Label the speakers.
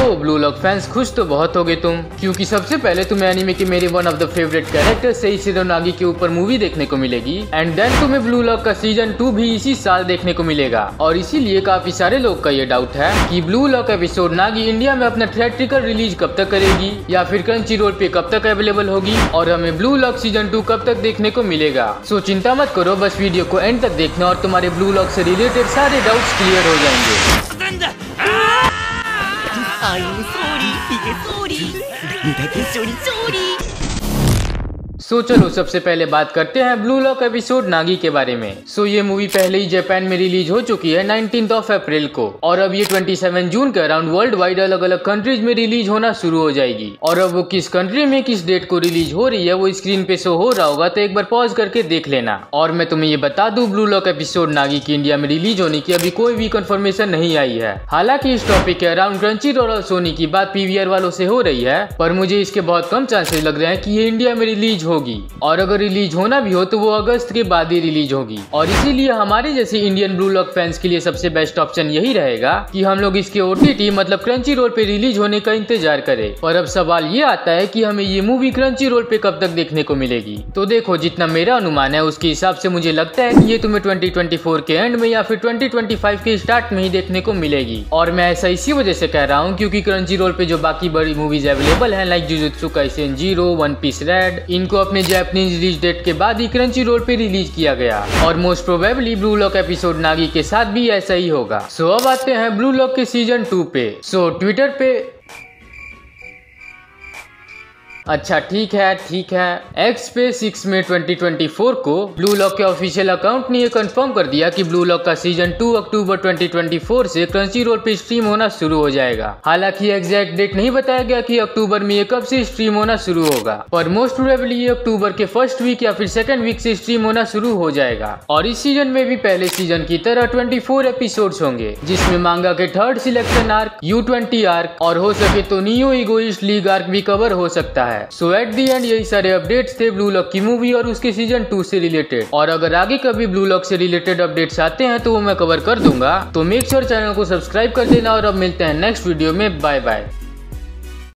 Speaker 1: तो blue lock fans खुश तो बहुत होगे तुम, क्योंकि सबसे पहले तुम्हें एनीमे के मेरे one of the favourite character Seishiro Nagi के ऊपर मूवी देखने को मिलेगी एंड देन तुम्हें ब्लू लॉक का सीजन 2 भी इसी साल देखने को मिलेगा। और इसीलिए काफी सारे लोग का ये डाउट है कि Blue Lock episode Nagi India में अपना थिएट्रिकल रिलीज कब तक करेगी या फिर क्रंची रोल पे कब तक अवेलेबल होगी और हमें ब्लू लॉक सीजन 2 कब तक देखने को मिलेगा। सो चिंता मत करो, बस वीडियो को एंड तक देखना और तुम्हारे ब्लू लॉक से रिलेटेड सारे डाउट्स क्लियर हो जाएंगे। सो चलो सबसे पहले बात करते हैं ब्लू लॉक एपिसोड नागी के बारे में। सो ये मूवी पहले ही जापान में रिलीज हो चुकी है 19 अप्रैल को और अब ये 27 जून के अराउंड वर्ल्ड वाइड अलग अलग कंट्रीज में रिलीज होना शुरू हो जाएगी। और अब वो किस कंट्री में किस डेट को रिलीज हो रही है वो स्क्रीन पे शो हो रहा होगा, तो एक बार पॉज करके देख लेना। और मैं तुम्हें ये बता दूं, ब्लू लॉक एपिसोड नागी की इंडिया में रिलीज होने की अभी कोई भी कंफर्मेशन नहीं आई है। हालांकि इस टॉपिक के अराउंड क्रंची रोल और सोनी की बात पीवीआर वालों से हो रही है, पर मुझे इसके बहुत कम चांसेस लग रहे हैं कि ये इंडिया में रिलीज होगी और अगर रिलीज होना भी हो तो वो अगस्त के बाद ही रिलीज होगी। और इसीलिए हमारे जैसे इंडियन ब्लू लॉक फैंस के लिए सबसे बेस्ट ऑप्शन यही रहेगा कि हम लोग इसके ओटीटी मतलब क्रंची रोल पे रिलीज होने का इंतजार करें। और अब सवाल ये आता है कि हमें ये मूवी क्रंची रोल पे कब तक देखने को मिलेगी। तो देखो, जितना मेरा अनुमान है उसके हिसाब से मुझे लगता है कि ये तुम्हें 2024 के एंड में या फिर 2025 के स्टार्ट में ही देखने को मिलेगी। और मैं ऐसा इसी वजह से कह रहा हूँ क्योंकि क्रंची रोल पे जो बाकी बड़ी मूवीज अवेलेबल है like Jujutsu Kaisen zero, One Piece Red, इनको अपने जापानीज रिलीज डेट के बाद ही क्रंची रोल पे रिलीज किया गया और most probably Blue Lock episode Nagi के साथ भी ऐसा ही होगा। सो अब आते हैं ब्लू लॉक के सीजन 2 पे। सो ट्विटर पे अच्छा ठीक है एक्स पे 6 मई 2024 को ब्लू लॉक के ऑफिशियल अकाउंट ने ये कंफर्म कर दिया कि ब्लू लॉक का सीजन 2 अक्टूबर 2024 से क्रंची रोल पे स्ट्रीम होना शुरू हो जाएगा। हालांकि एग्जैक्ट डेट नहीं बताया गया कि अक्टूबर में ये कब से स्ट्रीम होना शुरू होगा, पर मोस्ट प्रोबेबली ये अक्टूबर के फर्स्ट वीक या फिर सेकंड वीक से स्ट्रीम होना शुरू हो जाएगा। और इस सीजन में भी पहले सीजन की तरह 24 एपिसोड्स होंगे, जिसमें मांगा के third selection arc, U20 arc और हो सके तो नियो इगोइस्ट लीग आर्क भी कवर हो सकता है। सो एट दी एंड यही सारे अपडेट्स थे ब्लू लॉक की मूवी और उसके सीजन 2 से रिलेटेड। और अगर आगे कभी ब्लू लॉक से रिलेटेड अपडेट्स आते हैं तो वो मैं कवर कर दूंगा। तो मेक श्योर चैनल को सब्सक्राइब कर देना और अब मिलते हैं नेक्स्ट वीडियो में। Bye bye.